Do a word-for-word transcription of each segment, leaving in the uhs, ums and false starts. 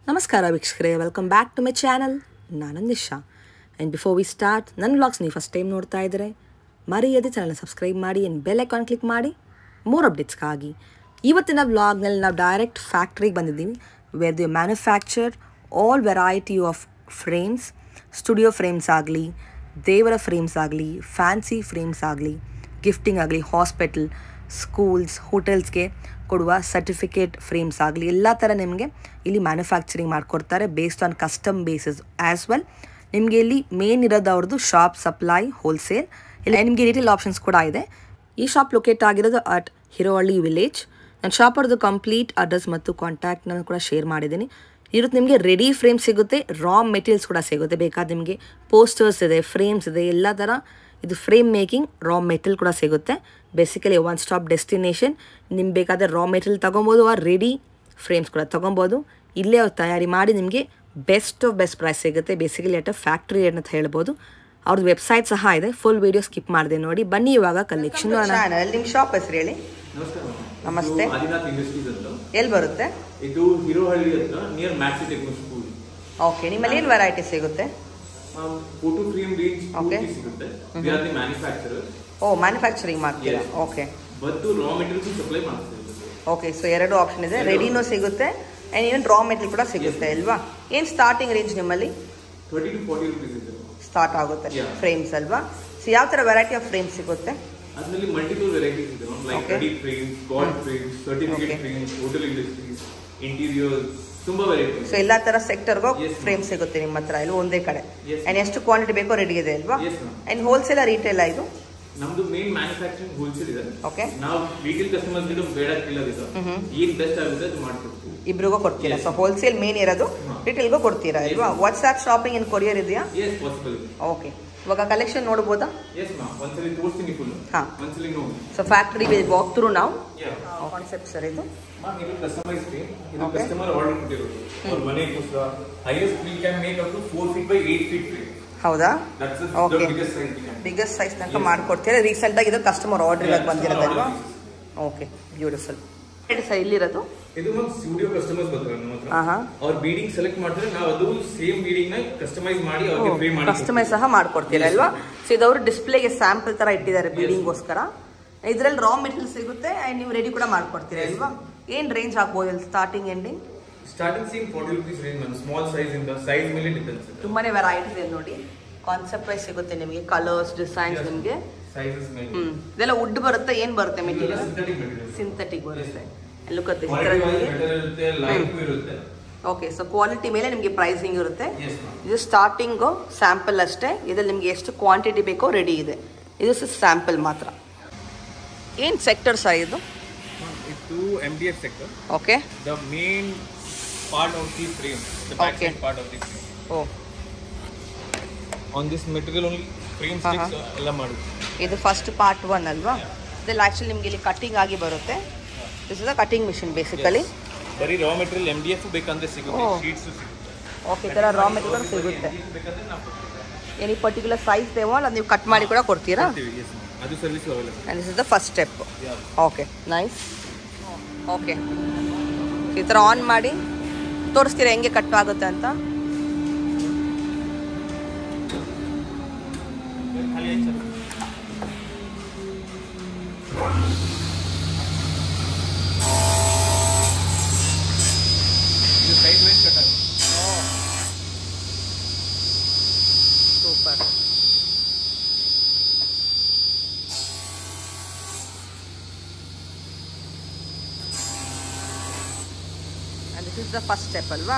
ನಮಸ್ಕಾರ ವೀಕ್ಷಕರೇ, welcome back to my channel. ನಾನು Nisha. And before we start, ನನ್ನ ವ್ಲಾಗ್ಸ್ ನೀವು ಫಸ್ಟ್ ಟೈಮ್ ನೋಡ್ತಾ ಇದ್ದರೆ ಮರೆಯದೆ ಚಾನಲ್ನ ಸಬ್ಸ್ಕ್ರೈಬ್ ಮಾಡಿ ಆ್ಯಂಡ್ ಬೆಲ್ ಐಕಾನ್ ಕ್ಲಿಕ್ ಮಾಡಿ ಮೋರ್ ಅಪ್ಡೇಟ್ಸ್ಗಾಗಿ. ಇವತ್ತಿನ ವ್ಲಾಗ್ನಲ್ಲಿ ನಾವು ಡೈರೆಕ್ಟ್ ಫ್ಯಾಕ್ಟ್ರಿಗೆ ಬಂದಿದ್ದೀವಿ, where the manufacture all variety of frames, studio frames ಆಗಲಿ, ದೇವರ ಫ್ರೇಮ್ಸ್ ಆಗಲಿ, ಫ್ಯಾನ್ಸಿ ಫ್ರೇಮ್ಸ್ ಆಗಲಿ, ಗಿಫ್ಟಿಂಗ್ ಆಗಲಿ, ಹಾಸ್ಪಿಟಲ್, ಸ್ಕೂಲ್ಸ್, ಹೋಟೆಲ್ಸ್ಗೆ ಕೊಡುವ ಸರ್ಟಿಫಿಕೇಟ್ ಫ್ರೇಮ್ಸ್ ಆಗಲಿ, ಎಲ್ಲ ಥರ ನಿಮಗೆ ಇಲ್ಲಿ ಮ್ಯಾನುಫ್ಯಾಕ್ಚರಿಂಗ್ ಮಾಡಿಕೊಡ್ತಾರೆ based on custom basis as well. ನಿಮಗೆ ಇಲ್ಲಿ ಮೇನ್ ಇರೋದು ಅವ್ರದ್ದು ಶಾಪ್, ಸಪ್ಲೈ, ಹೋಲ್ಸೇಲ್, ಇಲ್ಲ ನಿಮಗೆ ರಿಟೇಲ್ ಆಪ್ಷನ್ಸ್ ಕೂಡ ಇದೆ. ಈ ಶಾಪ್ ಲೊಕೇಟ್ ಆಗಿರೋದು ಅಟ್ ಹಿರೋಹಳ್ಳಿ ವಿಲೇಜ್. ನಾನು ಶಾಪ್ ಅವ್ರದ್ದು ಕಂಪ್ಲೀಟ್ ಅಡ್ರೆಸ್ ಮತ್ತು ಕಾಂಟ್ಯಾಕ್ಟ್ನ ಕೂಡ ಶೇರ್ ಮಾಡಿದ್ದೀನಿ. ಇರುತ್ತೆ ನಿಮಗೆ ರೆಡಿ ಫ್ರೇಮ್ ಸಿಗುತ್ತೆ, ರಾ ಮೆಟೀರಿಯಲ್ಸ್ ಕೂಡ ಸಿಗುತ್ತೆ. ಬೇಕಾದ ನಿಮಗೆ ಪೋಸ್ಟರ್ಸ್ ಇದೆ, ಫ್ರೇಮ್ಸ್ ಇದೆ, ಎಲ್ಲ ಥರ ಇದು ಫ್ರೇಮ್ ಮೇಕಿಂಗ್, ರಾ ಮೆಟೀರಿಯಲ್ ಕೂಡ ಸಿಗುತ್ತೆ. Basically one stop destination. ನಿಮ್ಗೆ ಬೇಕಾದರೆ ರಾ ಮೆಟೀರಿಯಲ್ ತೊಗೊಬೋದು, ಆ ರೆಡಿ ಫ್ರೇಮ್ಸ್ ಕೂಡ ತೊಗೊಬೋದು. ಇಲ್ಲೇ ಅವ್ರು ತಯಾರಿ ಮಾಡಿ ನಿಮಗೆ ಬೆಸ್ಟ್ ಆಫ್ ಬೆಸ್ಟ್ ಪ್ರೈಸ್ ಸಿಗುತ್ತೆ. ಬೇಸಿಕಲಿ ಅಟ್ ಫ್ಯಾಕ್ಟ್ರಿ ರೇಟ್ ಅಂತ ಹೇಳ್ಬೋದು. ಅವ್ರದ್ದು ವೆಬ್ಸೈಟ್ ಸಹ ಇದೆ, ಫುಲ್ ವಿಡಿಯೋ ಸ್ಕಿಪ್ ಮಾಡಿದೆ ನೋಡಿ. ಬನ್ನಿ ಇವಾಗ ಕಲೆಕ್ಷನ್. ನಿಮ್ಮ ಶಾಪ್ ಹೆಸರು ಹೇಳಿ. ನಮಸ್ತೆ. ಎಲ್ಲಿ ಬರುತ್ತೆ ಇದು? ಹಿರೋಹಳ್ಳಿ ಹತ್ರ near Maxi Techno school. Okay, ನಿಮ್ಮಲ್ಲಿ ಏನು ವೆರೈಟಿ ಸಿಗುತ್ತೆ? ಫೋಟೋ ಫ್ರೇಮ್ ರೇಂಜ್ ಸಿಗುತ್ತೆ. We are the manufacturer. Oh, manufacturing ಮಾಡ್ತೀರಾ? Okay. But raw materials supply ಮಾಡ್ತೀವಿ. ಓಕೆ, ಸೊ ಎರಡು ಆಪ್ಷನ್ ಇದೆ, ರೆಡಿನೂ ಸಿಗುತ್ತೆ ಆ್ಯಂಡ್ ಈವನ್ ರಾ ಮೆಟೀರಿಯಲ್ ಕೂಡ ಸಿಗುತ್ತೆ ಅಲ್ವಾ? ಏನು ಸ್ಟಾರ್ಟಿಂಗ್ ರೇಂಜ್ ನಿಮ್ಮಲ್ಲಿ? ಥರ್ಟಿ ಟು ಫಾರ್ಟಿ ರುಪೀಸ್ ಇದೆ ಸ್ಟಾರ್ಟ್ ಆಗುತ್ತೆ ಫ್ರೇಮ್ಸ್ ಅಲ್ವಾ? ಸೊ ಯಾವ ಥರ ವೆರೈಟಿ ಆಫ್ ಫ್ರೇಮ್ಸ್ ಸಿಗುತ್ತೆ? ಅದರಲ್ಲಿ ಮಲ್ಟಿಪಲ್ ವೆರೈಟೀಸ್ ಇದೆ, like ready frames, god frames, certificate frames, hotel industries, interiors, ತುಂಬಾ ವೆರೈಟಿ. ಸೊ ಎಲ್ಲ ತರ ಸೆಕ್ಟರ್ಗೂ ಫ್ರೇಮ್ ಸಿಗುತ್ತೆ ನಿಮ್ಮ ಹತ್ರ ಇಲ್ಲಿ ಒಂದೇ ಕಡೆ. ಅಂಡ್ ಎಷ್ಟು ಕ್ವಾಂಟಿಟಿ ಬೇಕೋ ರೆಡಿ ಇದೆ ಅಲ್ವಾ? ಅಂಡ್ ಹೋಲ್ಸೇಲ್ ರೀಟೇಲ್ ಇದು? ನಮ್ದು ಮೇನ್ ಮ್ಯಾನುಫ್ಯಾಕ್ಚರಿಂಗ್ ಹೋಲ್ಸೇಲ್ ಇದೆ. ಓಕೆ. ನಾವು ರಿಟೇಲ್ ಕಸ್ಟಮರ್ಸ್ ಗೆ ಬೇಡ ಕೇಳೋದಿಲ್ಲ, ಏನ್ ಬೆಸ್ಟ್ ಆಗುತ್ತೆ ಅದು ಮಾಡ್ಕೊಡ್ತೀವಿ. ಇಬ್ರಿಗೂ ಕೊಡ್ತೀರಾ? ಸೊ ಹೋಲ್ಸೇಲ್ ಮೇನ್ ಇರೋದು, ರಿಟೇಲ್ಗೂ ಕೊಡ್ತೀರಾ ಅಲ್ವಾ? ವಾಟ್ಸ್ಆಪ್ ಶಾಪಿಂಗ್ ಇನ್ ಕೊರಿಯರ್ ಇದೆಯಾ? Yes, possible. ಓಕೆ, ಇವಾಗ ಕಲೆಕ್ಷನ್ ನೋಡಬಹುದಾ? ಎಸ್ ಮಾ, ಒಂದ್ಸಲಿ ತೋರಿಸ್ತೀನಿ ಫುಲ್. ಹಾ, ಒಂದ್ಸಲಿ ನೋಡಿ. So factory will walk through now. Concept sir ಇದು. ಮ್ಯಾಮ್, ಇದು ಕಸ್ಟಮೈಸ್ ಫ್ರೇಮ್. ಇದು ಕಸ್ಟಮರ್ ಆರ್ಡರ್ ಕೊಟ್ಟಿರೋದು. ಅವ್ರ ಮನೆಗೋಸ್ಕರ highest we can make up to four feet by eight feet frame. ಹೌದಾ? ಓಕೆ, ಬಿಗ್ಗೆಸ್ಟ್ ಸೈಜ್ ತನಕ ಮಾಡ್ಕೊಡ್ತೀರಾ. ರೀಸೆಂಟ್ ಆಗಿ ಇದು ಕಸ್ಟಮರ್ ಆರ್ಡರ್ ಆಗಿ ಬಂದಿರೋದಲ್ವಾ? Okay, beautiful. ಸರ್ ಇಲ್ಲಿರೋದು ಇದು ಮ್ಯಾಮ್ ಸ್ಟುಡಿಯೋ ಕಸ್ಟಮರ್ಸ್ ಬರ್ತಾರೆ ನಮ್ಮ ಹತ್ರ. ಅವ್ರ ಬೀಡಿಂಗ್ ಸೆಲೆಕ್ಟ್ ಮಾಡ್ತಾರೆ, ನಾವು ಅದು ಸೇಮ್ ಬೀಡಿಂಗ್ ನ ಕಸ್ಟಮೈಸ್ ಮಾಡಿ ಅವ್ರಿಗೆ ಫ್ರೇಮ್ ಮಾಡಿ ಕಸ್ಟಮೈಸ್ ಸಹ ಮಾಡ್ಕೊಡ್ತೀರಾ ಅಲ್ವಾ? ಸೊ ಇದು ಅವರು ಡಿಸ್ಪ್ಲೇಗೆ ಸ್ಯಾಂಪಲ್ ತರ ಇಟ್ಟಿದ್ದಾರೆ ಬೀಡಿಂಗ್ಗೋಸ್ಕರ. ಇದರಲ್ಲಿ ರಾ ಮೆಟೀರಿಯಲ್ ಸಿಗುತ್ತೆ ಅಂಡ್ ನೀವು ರೆಡಿ ಕೂಡ ಮಾಡ್ಕೊಡ್ತೀರಾ ಅಲ್ವಾ? ಏನ್ ರೇಂಜ್ ಆಗ್ಬೋದು starting ending? Starting same forty rupees range ma'am. Small size ಇಂದ ಸೈಜ್ ಮೇಲೆ ಡಿಫರೆನ್ಸ್ ಇದೆ. ತುಂಬಾನೇ ವೆರೈಟಿ ಇದೆ ನೋಡಿ. ಕಾನ್ಸೆಪ್ಟ್ ವೈಸ್ ಸಿಗುತ್ತೆ ನಿಮಗೆ, ಕಲರ್ಸ್, ಡಿಸೈನ್ಸ್ ನಿಮಗೆ. ಸೈಜಸ್ ಮೇಲೆ ಹ್ಮ್, ಇದೆಲ್ಲ ವುಡ್ ಬರುತ್ತೆ, ಏನ್ ಬರುತ್ತೆ ಮೆಟೀರಿಯಲ್? Synthetic material. ಸಿಂಥೆಟಿಕ್ ಬರುತ್ತೆ. Look at this. ಇರುತ್ತೆ, ಲೈಟ್ ಇರುತ್ತೆ. ಓಕೆ, ಸೊ ಕ್ವಾಲಿಟಿ ಮೇಲೆ ನಿಮಗೆ ಪ್ರೈಸಿಂಗ್ ಇರುತ್ತೆ. ಇದು ಸ್ಟಾರ್ಟಿಂಗು ಸ್ಯಾಂಪಲ್ ಅಷ್ಟೇ. ಇದ್ರಲ್ಲಿ ನಿಮಗೆ ಎಷ್ಟು ಕ್ವಾಂಟಿಟಿ ಬೇಕೋ ರೆಡಿ ಇದೆ. ಇದು ಸ್ಯಾಂಪಲ್ ಮಾತ್ರ. ಏನು ಸೆಕ್ಟರ್ ಸರ್ ಇದು? ಇದು M D F sector. Okay. The main part of the frame, the back side part of the frame. Oh, on this material only frame sticks ಎಲ್ಲ ಮಾಡುತ್ತೆ. ಇದು ಫಸ್ಟ್ ಪಾರ್ಟ್ ಒನ್ ಅಲ್ವಾ? ಇದೆಲ್ಲ actually ನಿಮಗೆ ಇಲ್ಲಿ cutting ಆಗಿ ಬರುತ್ತೆ. This is a cutting machine basically. ಬರೀ ರಾ ಮೆಟೀರಿಯಲ್ ಎಂ ಡಿ ಎಫ್ ಬೇಕಂದ್ರೆ ಸಿಗುತ್ತೆ, ಶೀಟ್ಸ್ ಸಿಗುತ್ತೆ. ಓಕೆ, ಈ ಥರ ರಾ ಮೆಟೀರಿಯಲ್ ಸಿಗುತ್ತೆ. ಎನಿ ಪರ್ಟಿಕ್ಯುಲರ್ ಸೈಜ್ ದೇವೋ ಅದು ನೀವು ಕಟ್ ಮಾಡಿ ಕೂಡ ಕೊಡ್ತೀರಾ? ಅದು service available. And this is the first step. Okay, nice. Okay, ಈ ಥರ ಆನ್ ಮಾಡಿ ತೋರಿಸ್ತೀರಾ ಹೆಂಗೆ ಕಟ್ ಆಗುತ್ತೆ ಅಂತ? Super. And this is the first step ಅಲ್ವಾ?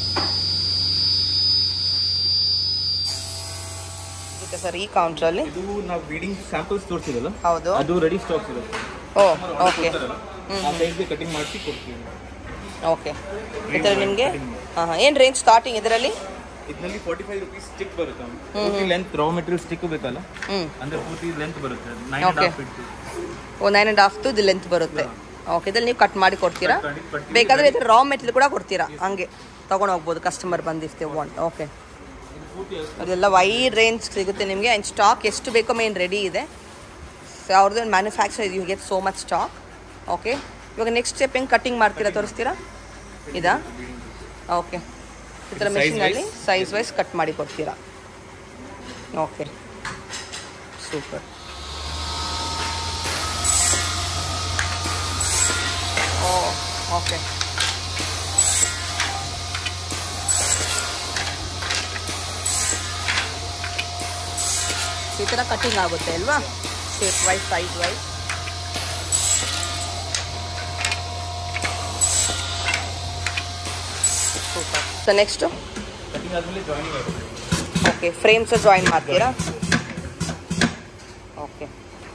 ಓಕೆ ಸರ್, ಈ ಕೌಂಟರ್ ಅಲ್ಲಿ ಇದು ನಾವು ಬೀಡಿಂಗ್ ಸ್ಯಾಂಪಲ್ಸ್ ತೋರಿಸಿದಲ್ಲ, ಹೌದು, ಅದು ರೆಡಿ ಸ್ಟಾಕ್ ಇರುತ್ತೆ. Oh, okay. ಆ ಸೈಜ್ಗೆ ಕಟಿಂಗ್ ಮಾಡಿ ಕೊಡ್ತೀವಿ. ಓಕೆ, ಇದರ ನಿಮಗೆ ಹಾಂ ಹಾಂ ಏನು ರೇಂಜ್ ಸ್ಟಾರ್ಟಿಂಗ್ ಇದರಲ್ಲಿ? ಇದರಲ್ಲಿ ಫಾರ್ಟಿ ಫೈವ್ ರುಪೀಸ್ ಸ್ಟಿಕ್ ಬರುತ್ತೆ. ಪೂರ್ತಿ ಲೆಂತ್ ರಾ ಮೆಟೀರಿಯಲ್ ಸ್ಟಿಕ್ ಬೇಕಲ್ಲ, ಅಂದ್ರೆ ಪೂರ್ತಿ ಲೆಂತ್ ಬರುತ್ತೆ. Nine and half feet. Oh, nine and half ಇದು ಲೆಂತ್ ಬರುತ್ತೆ. ಓಕೆ, ಇದ್ರಲ್ಲಿ ನೀವು ಕಟ್ ಮಾಡಿ ಕೊಡ್ತೀರಾ? ಬೇಕಾದ್ರೆ ಇದ್ರ ರಾ ಮೆಟೀರಿಯಲ್ ಕೂಡ ಕೊಡ್ತೀರಾ? ಹಂಗೆ ತಗೊಂಡು ಹೋಗ್ಬೋದು ಕಸ್ಟಮರ್ ಬಂದಿರ್ತೀವಿ ವಾಂಟ್. ಓಕೆ, ಅದೆಲ್ಲ ವೈಡ್ ರೇಂಜ್ ಸಿಗುತ್ತೆ ನಿಮಗೆ. ಆ್ಯಂಡ್ ಸ್ಟಾಕ್ ಎಷ್ಟು ಬೇಕೋ ಮೇನ್ ರೆಡಿ ಇದೆ. ಸೊ ಅವ್ರದ್ದು manufacture you get so much stock. Okay, ಇವಾಗ ನೆಕ್ಸ್ಟ್ ಸ್ಟೆಪ್ ಹೆಂಗೆ ಕಟಿಂಗ್ ಮಾಡ್ತೀರಾ ತೋರಿಸ್ತೀರಾ? ಇದಾ? ಓಕೆ, ಈ ಥರ ಮೆಷಿನಲ್ಲಿ ಸೈಜ್ ವೈಸ್ ಕಟ್ ಮಾಡಿ ಕೊಡ್ತೀರಾ. Okay, super. ಓ ಓಕೆ, ಈ ಥರ ಕಟಿಂಗ್ ಆಗುತ್ತೆ ಅಲ್ವಾ, shape wise size wise. Super. So next cutting ಆದಮೇಲೆ ಜಾಯಿನಿಂಗ್ ಆಗುತ್ತೆ. ಓಕೆ, ಫ್ರೇಮ್ಸ್ ಜಾಯಿನ್ ಮಾಡ್ತೀರಾ. Okay,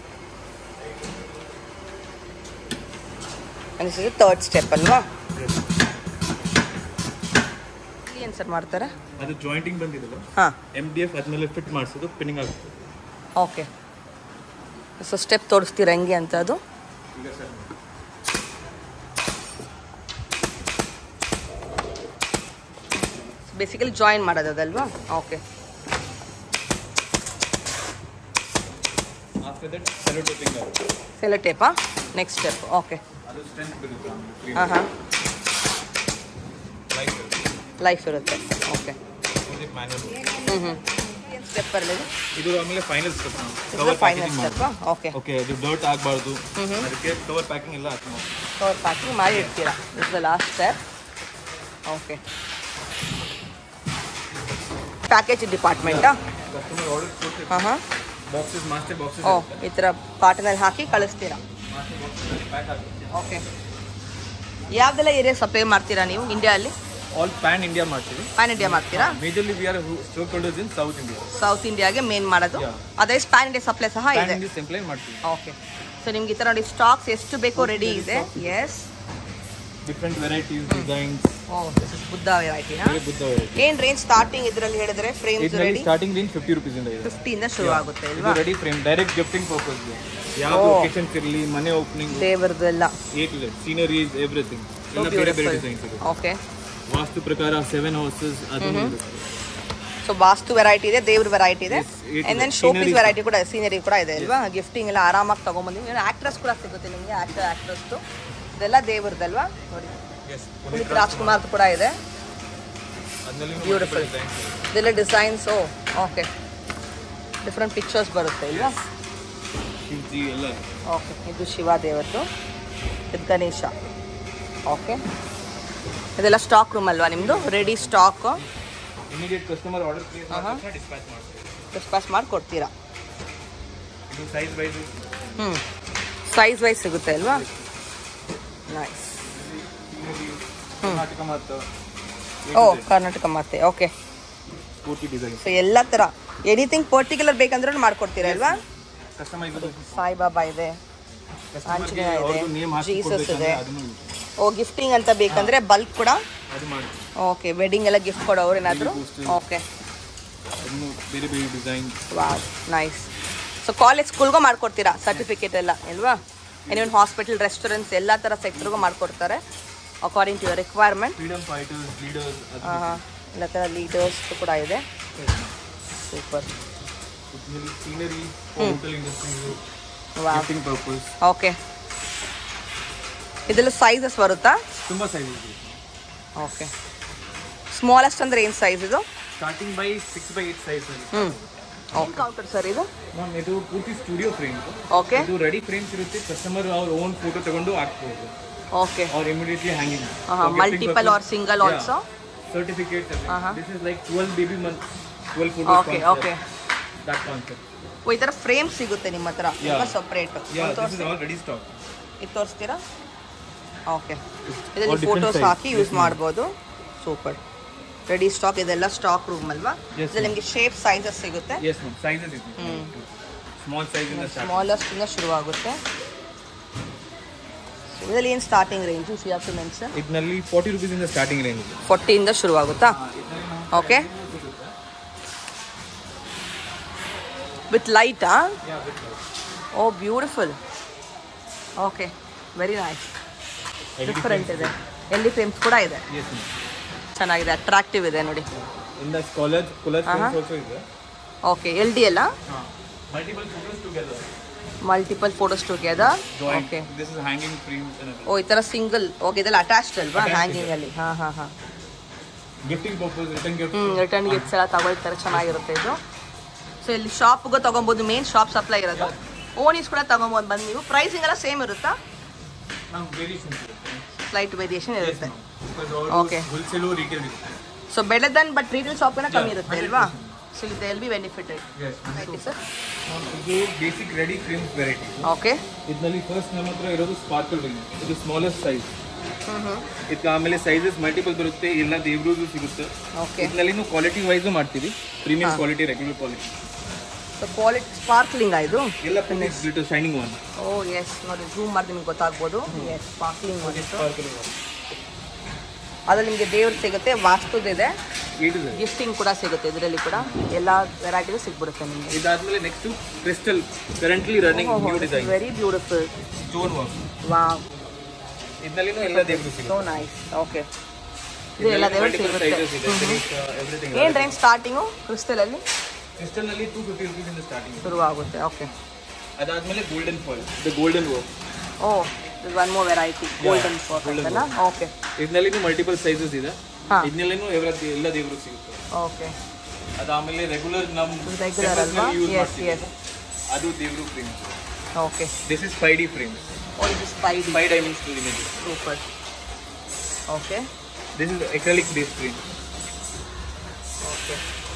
this is third step ಅಲ್ವಾ? ಏನು ಸರ್ ಮಾಡ್ತಾರೆ? ಅದು ಜಾಯಿಂಟಿಂಗ್ ಬಂದಿದಲ್ಲ, ಹಾಂ, ಎಮ್ ಡಿ ಎಫ್ ಆದಮೇಲೆ ಫಿಟ್ ಮಾಡಿಸೋದು, ಪಿನ್ನಿಂಗ್ ಆಗುತ್ತೆ. ಓಕೆ, ಸೊ ಸ್ಟೆಪ್ ತೋರಿಸ್ತೀರಾ ಹೆಂಗೆ ಅಂತ ಅದು? ಈಗ ಸರ್ ಬೇಸಿಕಲಿ ಜಾಯಿನ್ ಮಾಡೋದು ಅದಲ್ವಾ? Okay, after that cello taping ಆಗುತ್ತೆ. ಸೆಲೋ ಟೇಪಾ ನೆಕ್ಸ್ಟ್ ಸ್ಟೆಪ್? ಓಕೆ, ಅದು ಸ್ಟ್ರೆಂತ್ ಬರುತ್ತೆ. ಹಾಂ ಹಾಂ, ಲೈಫ್ ಇರುತ್ತೆ. ಲೈಫ್ ಇರುತ್ತೆ. Okay, music manual. ಹ್ಞೂ ಹ್ಞೂ, ಏನು ಸ್ಟೆಪ್ ಬರಲಿದೆ? ಇದು ಆಮೇಲೆ ಫೈನಲ್ ಸ್ಟೆಪ್. ಕವರ್ ಫೈನಲ್ ಸ್ಟೆಪ್ಪಾ? ಓಕೆ ಓಕೆ, ಇದು ಡರ್ಟ್ ಆಗಬಾರ್ದು, ಅದಕ್ಕೆ ಕವರ್ ಪ್ಯಾಕಿಂಗ್ ಎಲ್ಲ ಹಾಕಿ ಕವರ್ ಪ್ಯಾಕಿಂಗ್ ಮಾಡಿ ಇಡ್ತೀರಾ. Is the last step. Okay, package ಡಿಪಾರ್ಟ್ಮೆಂಟಾ? ಕಸ್ಟಮರ್ ಆರ್ಡರ್ ಕೊಟ್ಟು ಹಾಂ ಹಾಂ, ಬಾಕ್ಸಸ್, ಮಾಸ್ಟರ್ ಬಾಕ್ಸಸ್. ಓ, ಈ ಥರ ಕಾಟನಲ್ಲಿ ಹಾಕಿ ಕಳಿಸ್ತೀರಾ. ಮಾಸ್ಟರ್ ಬಾಕ್ಸಸ್ ಪ್ಯಾಕ್ ಆಗುತ್ತೆ. ಓಕೆ, ಯಾವುದೆಲ್ಲ ಏರಿಯಾ ಸಪ್ಲೈ ಮಾಡ್ತೀರಾ ನೀವು ಇಂಡಿಯಾದಲ್ಲಿ? ಆಲ್ ಪ್ಯಾನ್ ಇಂಡಿಯಾ ಮಾಡ್ತೀವಿ. ಪ್ಯಾನ್ ಇಂಡಿಯಾ ಮಾಡ್ತೀರಾ? Majorly we are stock holders in south India. South ಇಂಡಿಯಾಗೆ ಮೇನ್ ಮಾಡೋದು. ಅದೈಸ್ ಪ್ಯಾನ್ ಇಂಡಿಯಾ ಸಪ್ಲೈ ಸಹ ಪ್ಯಾನ್ ಇದೆ. ಇಂಡಿಯಾ ಸಪ್ಲೈ ಮಾಡ್ತೀವಿ. ಓಕೆ, ಸೊ ನಿಮ್ಗೆ ಈ ಥರ ನೋಡಿ ಸ್ಟಾಕ್ಸ್ ಎಷ್ಟು ಬೇಕೋ ರೆಡಿ ಇದೆ. Yes, different varieties, designs. Oh, this is Buddha variety. Buddha variety. ಏನು ರೇಂಜ್ ಸ್ಟಾರ್ಟಿಂಗ್ ಇದರಲ್ಲಿ ಹೇಳಿದ್ರೆ frames ready? Starting range fifty rupees ಇಂದ ಇದೆ. ಫಿಫ್ಟಿ ಇಂದ ಶುರು ಆಗುತ್ತೆ ಇದು ಅಲ್ವಾ? Ready frame, direct gifting purpose. ಯಾವ ಒಕೇಶನ್ಸ್ ಇರಲಿ, ಮನೆ ಓಪನಿಂಗ್, ದೇವರದ್ದು ಎಲ್ಲ, ಏ ಟು ಝೆಡ್, ಸೀನರೀಸ್, ಎವ್ರಿಥಿಂಗ್. ಎಲ್ಲ ಬೇರೆ ಬೇರೆ ಡಿಸೈನ್ಸ್ ಇದೆ. ಓಕೆ, ವಾಸ್ತು ಪ್ರಕಾರ ಸೆವೆನ್ ಹೌಸಸ್ ಅದು. ಸೊ ವಾಸ್ತು ವೆರೈಟಿ ಇದೆ, ದೇವ್ರ ವೆರೈಟಿ ಇದೆ, and then show piece variety ಕೂಡ, ಸೀನರಿ ಕೂಡ ಇದೆ ಅಲ್ವಾ? ಗಿಫ್ಟಿಂಗ್ ಎಲ್ಲ ಆರಾಮಾಗಿ ತಗೊಂಡ್ಬಂದಿವಿ. ಆಕ್ಟ್ರೆಸ್ ಕೂಡ ಸಿಗುತ್ತೆ ನಿಮಗೆ, ಆಕ್ಟರ್ ಆಕ್ಟ್ರೆಸ್ದು ಇದೆಲ್ಲ ದೇವ್ರದ್ದಲ್ವಾ? ನೋಡಿ, ಪುನೀತ್ ರಾಜ್ಕುಮಾರ್ ಕೂಡ ಇದೆ. ಬ್ಯೂಟಿಫುಲ್. ಇದೆಲ್ಲ designs. Oh okay, different pictures ಬರುತ್ತೆ ಇಲ್ವಾ? ಓಕೆ, ಇದು ಶಿವ ದೇವರದ್ದು, ಇದು ಗಣೇಶ. ಓಕೆ, ಇದೆಲ್ಲ ಸ್ಟಾಕ್ ರೂಮ್ ಅಲ್ವಾ ನಿಮ್ಮದು? Ready stock immediate customer order place ಮಾಡ್ತಾರೆ, ಡಿಸ್ಪ್ಯಾಚ್ ಮಾಡ್ತೀವಿ. ಡಿಸ್ಪ್ಯಾಚ್ ಮಾಡಿ ಕೊಡ್ತೀರಾ? ಇದು ಸೈಜ್ ವೈಸ್. ಹ್ಞೂ, ಸೈಜ್ ವೈಸ್ ಸಿಗುತ್ತೆ ಅಲ್ವಾ? ನೈಸ್. ಕರ್ನಾಟಕ ಮತ್ತು ಓ, ಕರ್ನಾಟಕ ಮತ್ತೆ. ಓಕೆ, ಪೂರ್ತಿ ಡಿಸೈನ್. ಸೊ ಎಲ್ಲ ಥರ ಎನಿಥಿಂಗ್ ಪರ್ಟಿಕ್ಯುಲರ್ ಬೇಕಂದ್ರೂ ಮಾಡ್ಕೊಡ್ತೀರಾ ಅಲ್ವಾ? ಕಸ್ಟಮೈಸ್. ಸಾಯಿಬಾಬಾ ಇದೆ, ಆಂಜನೇಯ ಇದೆ, ಜೀಸಸ್ ಇದೆ. ಓ, ಗಿಫ್ಟಿಂಗ್ ಅಂತ ಬೇಕಂದ್ರೆ ಬಲ್ಕ್ ಕೂಡ ಅದು ಮಾಡಿ. ಓಕೆ, ವೆಡ್ಡಿಂಗ್ ಎಲ್ಲ ಗಿಫ್ಟ್ ಕೊಡೋರು ಏನಾದರೂ? ಓಕೆ, ಬೇರೆ ಬೇರೆ design. Wow, nice. So college ಸ್ಕೂಲ್ಗೂ ಮಾಡ್ಕೊಡ್ತೀರಾ ಸರ್ಟಿಫಿಕೇಟ್ ಎಲ್ಲ ಅಲ್ವಾ? ಇನ್ನೊಂದು ಹಾಸ್ಪಿಟಲ್, ರೆಸ್ಟೋರೆಂಟ್ಸ್ ಎಲ್ಲ ಥರ ಸೆಕ್ಟರ್ಗೂ ಮಾಡ್ಕೊಡ್ತಾರೆ according to your requirement. Freedom fighters, leaders, ಹಾಂ ಹಾಂ, ಎಲ್ಲ ಥರ ಲೀಡರ್ಸ್ ಕೂಡ ಇದೆ. Super. Scenery, hotel industry, gifting purpose. Okay, ಇದೆಲ್ಲ ಸೈಜಸ್ ಬರುತ್ತಾ? ತುಂಬ ಸೈಜ್ ಇದೆ. ಓಕೆ, ಸ್ಮಾಲೆಸ್ಟ್ ಅಂದರೆ ಏನು ಸೈಜ್ ಇದು? Starting by six by eight size. ಹ್ಞೂ, ಓಕೆ. ಕೌಂಟರ್ ಸರ್ ಇದು? ಮ್ಯಾಮ್, ಇದು ಪೂರ್ತಿ ಸ್ಟುಡಿಯೋ ಫ್ರೇಮ್. ಓಕೆ, ಇದು ರೆಡಿ ಫ್ರೇಮ್ಸ್ ಇರುತ್ತೆ, ಕಸ್ಟಮರ್ ಅವ್ರ ಓನ್ ಫೋಟೋ ತಗೊಂಡು ಹಾಕ್ಬೋದು. Okay, or immediately hanging. Multiple or single also? Certificate. This is like twelve baby month, twelve photos. Okay okay, that concept. Oh, ಈ ಥರ frame ಸಿಗುತ್ತೆ ನಿಮ್ಮ ಹತ್ರ separate? Yeah, this is all ready stock. ಇದು ತೋರಿಸ್ತೀರಾ? Okay, ಇದರಲ್ಲಿ photos ಹಾಕಿ use ಮಾಡ್ಬೋದು. ಸೂಪರ್. ರೆಡಿ ಸ್ಟಾಕ್, ಇದೆಲ್ಲ ಸ್ಟಾಕ್ ರೂಮ್ ಅಲ್ವಾ? ಇದು ನಿಮಗೆ ಶೇಪ್ ಸೈಜಸ್ ಸಿಗುತ್ತೆ? ಎಸ್ ಮ್ಯಾಮ್, ಸೈಜಸ್ ಇದೆ. ಸ್ಮಾಲ್ ಸೈಜ್ ಇಂದ ಸ್ಟಾರ್ಟ್, ಸ್ಮಾಲೆಸ್ಟ್ ಇಂದ ಶುರು ಆಗುತ್ತೆ. ಇದರಲ್ಲಿ ಏನು starting range you have to mention? ಇದರಲ್ಲಿ ಫಾರ್ಟಿ ರುಪೀಸ್ ಇಂದ ಸ್ಟಾರ್ಟಿಂಗ್ ರೇಂಜ್ ಇದೆ. ಫಾರ್ಟಿ ಇಂದ ಶುರು ಆಗುತ್ತಾ? ಓಕೆ, ವಿತ್ ಲೈಟಾ? Oh, beautiful. Okay, very nice. Different ಇದೆ. ಎಲ್ ಇ ಫ್ರೇಮ್ಸ್ ಕೂಡ ಇದೆ. ಚೆನ್ನಾಗಿದೆ, ಅಟ್ರಾಕ್ಟಿವ್ ಇದೆ ನೋಡಿ. In the college college frames also ಇದೆ. ಓಕೆ, ಎಲ್ ಡಿ ಎಲ್ಲ? Multiple photos together. Multiple photos together. Okay, this is hanging frames. Oh, ಈ ಥರ ಸಿಂಗಲ್. ಓಕೆ, ಇದೆಲ್ಲ ಅಟ್ಯಾಚ್ಡ್ ಅಲ್ವಾ ಹ್ಯಾಂಗಿಂಗ್ ಅಲ್ಲಿ? ಹಾಂ ಹಾಂ ಹಾಂ, gifting purpose, return gift. Hmm return gifts ಎಲ್ಲ ತಗೊಳ್ತಾರೆ, ಚೆನ್ನಾಗಿರುತ್ತೆ ಇದು. ಸೊ ಇಲ್ಲಿ ಶಾಪ್ಗೂ ತಗೊಬೋದು, ಮೇನ್ ಶಾಪ್ ಸಪ್ಲೈ ಇರೋದು. ಓನೀಸ್ ಕೂಡ ತಗೊಬೋದು ಬಂದು ನೀವು. ಪ್ರೈಸಿಂಗ್ ಎಲ್ಲ ಸೇಮ್ ಇರುತ್ತಾ? ಸ್ಲೈಟ್ ವೇರಿಯೇಷನ್ ಇರುತ್ತೆ. Okay. So better than but retail ಶಾಪ್ಗಿಂತ ಕಮ್ಮಿ ಇರುತ್ತೆ ಅಲ್ವಾ? ಸೊ ಇದು ಎಲ್ ಬಿ ಬೆನಿಫಿಟೆಡ್. ಸರ್ ಇದು basic ready frames variety. Okay. ಇದರಲ್ಲಿ ಫಸ್ಟ್ ನಮ್ಮ ಹತ್ರ ಇರೋದು ಸ್ಪಾರ್ಕಲ್ ರಿಂಗ್. ಇದು ಸ್ಮಾಲೆಸ್ಟ್ ಸೈಜ್. ಇದಕ್ಕೆ ಆಮೇಲೆ ಸೈಜಸ್ ಮಲ್ಟಿಪಲ್ ಬರುತ್ತೆ, ಎಲ್ಲ ದೇವ್ರದ್ದು ಸಿಗುತ್ತೆ. ಓಕೆ. ಇದರಲ್ಲಿ ಕ್ವಾಲಿಟಿ ವೈಸು ಮಾಡ್ತೀವಿ, premium quality, regular quality. So quality sparkling ಇದು ಎಲ್ಲ finish glitter shining one. Oh yes, ನೋಡಿ ಝೂಮ್ ಮಾಡಿ ನಿಮ್ಗೆ ಗೊತ್ತಾಗ್ಬೋದು. ಎಸ್, ಸ್ಪಾರ್ಕ್ಲಿಂಗ್ ಮಾಡಿತ್ತು. ಅದ್ರಲ್ಲಿ ನಿಮಗೆ ದೇವ್ರು ಸಿಗುತ್ತೆ, ವಾಸ್ತುದಿದೆ, ಗಿಫ್ಟಿಂಗ್ ಕೂಡ ಸಿಗುತ್ತೆ. ಇದರಲ್ಲಿ ಕೂಡ ಎಲ್ಲ ವೆರೈಟಿಗೂ ಸಿಗ್ಬಿಡುತ್ತೆ ನಿಮಗೆ. ಇದಾದ್ಮೇಲೆ next crystal currently running new design. Very beautiful stone work. Wow. ಇದರಲ್ಲಿನೂ ಎಲ್ಲ ದೇವ್ರು ಸಿಗುತ್ತೆ. So nice. ಓಕೆ. ಇದು ಎಲ್ಲ ದೇವ್ರು ಸಿಗುತ್ತೆ. ಏನು ರೇಂಜ್ ಸ್ಟಾರ್ಟಿಂಗು ಕ್ರಿಸ್ಟಲ್ ಅಲ್ಲಿ? ಕ್ರಿಸ್ಟಲ್ ನಲ್ಲಿ ಟೂ ಫಿಫ್ಟಿ ರುಪೀಸ್ ಇಂದ ಸ್ಟಾರ್ಟಿಂಗ್ ಶುರು ಆಗುತ್ತೆ. ಓಕೆ. ಅದಾದ್ಮೇಲೆ golden foil, the golden work. Oh, this one more variety, golden foil ಅಂತನಾ? ಓಕೆ. ಇದರಲ್ಲಿನೂ ಮಲ್ಟಿಪಲ್ ಸೈಜಸ್ ಇದೆ. ಇದರಲ್ಲಿನೂ ಎಲ್ಲ ದೇವರು ಸಿಗುತ್ತೆ. ಓಕೆ. ಅದಾದ್ಮೇಲೆ ರೆಗ್ಯುಲರ್ ನಮ್ಮ ರೆಗ್ಯುಲರ್ ಅಲ್ವಾ? Yes yes. ಅದು ದೇವರು frame. Okay. This is five D frame. Oh, this is five D. Five dimensional image. Super. Okay. This is acrylic based frame. Okay.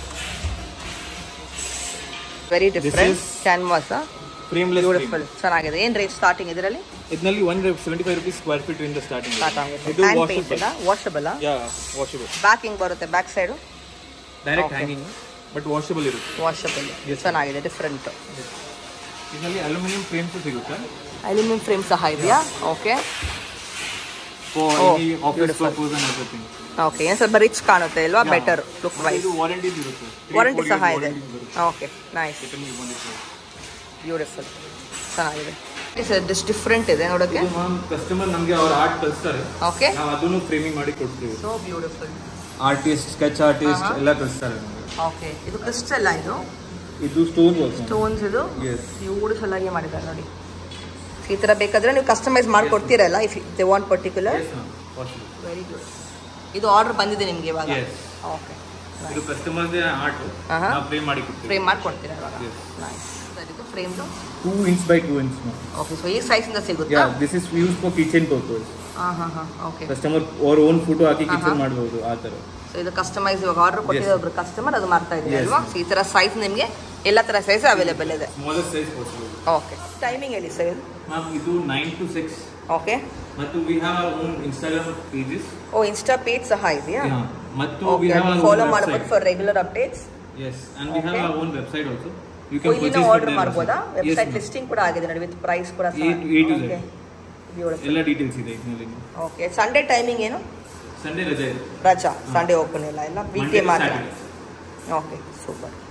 Very different canvas. Frameless beautiful, ಚೆನ್ನಾಗಿದೆ. ಏನು range starting ಇದರಲ್ಲಿ? ಇದರಲ್ಲಿ one seventy five rupees square feet ಇಂದ starting start ಆಗುತ್ತೆ. Hand painted, washable? Yeah, washable. Back hinge ಬರುತ್ತೆ, back side direct hanging, but washable ಇರುತ್ತೆ. Washable, ಚೆನ್ನಾಗಿದೆ, different. ಇದರಲ್ಲಿ ಅಲ್ಯೂಮಿನಿಯಂ ಫ್ರೇಮ್ಸ್ ಸಿಗುತ್ತೆ. ಅಲ್ಯೂಮಿನಿಯಂ ಫ್ರೇಮ್ ಸಹ ಇದೆಯಾ? Okay. For any office purpose and everything. Okay. ಏನು ಸ್ವಲ್ಪ ರಿಚ್ ಕಾಣುತ್ತೆ ಅಲ್ವಾ? Better look wise. ಇದು ವಾರಂಟಿ ಇರುತ್ತೆ. ವಾರಂಟಿ ಸಹ ಇದೆ. ಓಕೆ, ನೈಸ್, ಬ್ಯೂಟಿಫುಲ್, ಚೆನ್ನಾಗಿದೆ. ದಿಸ್ ಡಿಫ್ರೆಂಟ್ ಇದೆ ನೋಡೋಕ್ಕೆ. ಕಸ್ಟಮರ್ ನಮಗೆ ಅವ್ರ ಆರ್ಟ್ ಕಳಿಸ್ತಾರೆ. ಓಕೆ. ನಾವು ಅದನ್ನು ಫ್ರೇಮಿಂಗ್ ಮಾಡಿ ಕೊಡ್ತೀವಿ. So beautiful. Artist, sketch artist ಎಲ್ಲ ಕಳಿಸ್ತಾರೆ ನಮಗೆ. ಓಕೆ. ಇದು ಕ್ರಿಸ್ಟಲ್ ಇದು? ಇದು ಸ್ಟೋನ್ ವರ್ಕ್. ಸ್ಟೋನ್ಸ್ ಇದು ಎಸ್, ಬ್ಯೂಟಿಫುಲ್ ಆಗಿ ಮಾಡಿದ್ದಾರೆ ನೋಡಿ. ಈ ಥರ ಬೇಕಾದ್ರೆ ನೀವು ಕಸ್ಟಮೈಸ್ ಮಾಡಿಕೊಡ್ತೀರಲ್ಲ, if they want particular. Very good. ಇದು ಆರ್ಡರ್ ಬಂದಿದೆ ನಿಮಗೆ ಇವಾಗ? ಓಕೆ. ಇದು ಕಸ್ಟಮರ್ಸ್ ಆರ್ಟ್ ನಾವು ಫ್ರೇಮ್ ಮಾಡಿ ಕೊಡ್ತೀವಿ. ಫ್ರೇಮ್ ಮಾಡಿ ಕೊಡ್ತೀರಾ ಇವಾಗ? ನೈಸ್. ಇದು frame two inch by two inch. Okay. So ಈ ಸೈಜ್ ಇಂದ ಸಿಗುತ್ತಾ? Yeah, this is use for kitchen purpose. ಹಾ ಹಾ ಹಾ. ಓಕೆ. ಕಸ್ಟಮರ್ ಅವರ ಓನ್ ಫೋಟೋ ಹಾಕಿ ಕಿಚನ್ ಮಾಡಬಹುದು ಆ ತರ. ಸೊ ಇದು ಕಸ್ಟಮೈಸ್ ಇವಾಗ ಆರ್ಡರ್ ಕೊಟ್ಟಿರೋ ಒಬ್ರು ಕಸ್ಟಮರ್ ಅದು ಮಾಡ್ತಾ ಇದ್ದಾರೆ ಅಲ್ವಾ? ಸೊ ಈ ತರ ಸೈಜ್ ನಿಮಗೆ ಎಲ್ಲ ತರ ಸೈಜ್ ಅವೈಲೇಬಲ್ ಇದೆ. Smallest size possible. Okay. Timing ಹೇಳಿ ಸರ್. ಮ್ಯಾಮ್ ಇದು ನೈನ್ ಟು ಸಿಕ್ಸ್. ಓಕೆ. ಮತ್ತು we have our own Instagram pages. Oh, Insta page ಸಹ ಇದೆಯಾ? ಮತ್ತು ವಿ ಹ್ಯಾವ್ ಅವರ್ ಫಾಲೋ ಮಾಡಬಹುದು for regular updates. Yes, and we have our own website also. You can purchase order ಮಾಡಬಹುದಾ? Website listing ಕೂಡ ಆಗಿದೆ ನೋಡಿ, with price ಕೂಡ ಸಹ. ಓಕೆ, ಎಲ್ಲ ಡೀಟೇಲ್ಸ್ ಇದೆ ಇದರಲ್ಲಿ. ಓಕೆ. ಸಂಡೇ ಟೈಮಿಂಗ್ ಏನು? ಸಂಡೇ ರಜಾ ಇದೆ. ರಜಾ, ಸಂಡೇ ಓಪನ್ ಇಲ್ಲ, ಎಲ್ಲ ವೀಕ್ಡೇ ಮಾತ್ರ. Okay, super.